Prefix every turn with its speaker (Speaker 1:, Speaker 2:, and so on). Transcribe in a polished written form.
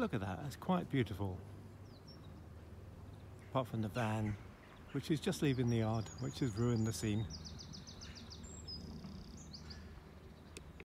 Speaker 1: look at that, that's quite beautiful. Apart from the van, which is just leaving the yard, which has ruined the scene.